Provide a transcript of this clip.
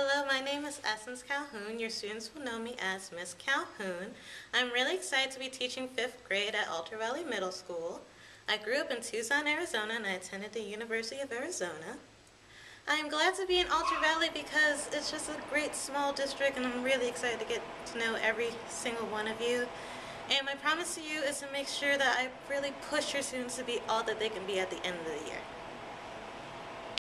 Hello, my name is Essence Calhoun. Your students will know me as Miss Calhoun. I'm really excited to be teaching 5th grade at Altar Valley Middle School. I grew up in Tucson, Arizona, and I attended the University of Arizona. I'm glad to be in Altar Valley because it's just a great small district and I'm really excited to get to know every single one of you. And my promise to you is to make sure that I really push your students to be all that they can be at the end of the year.